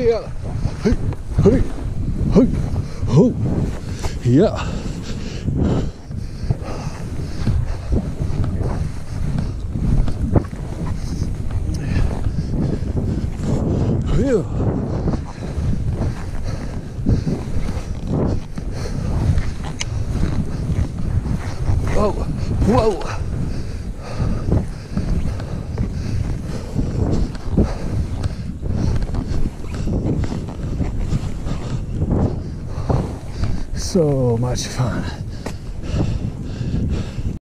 Yeah. Hey, hey, hey, oh. Yeah. Yeah. Oh, whoa. So much fun.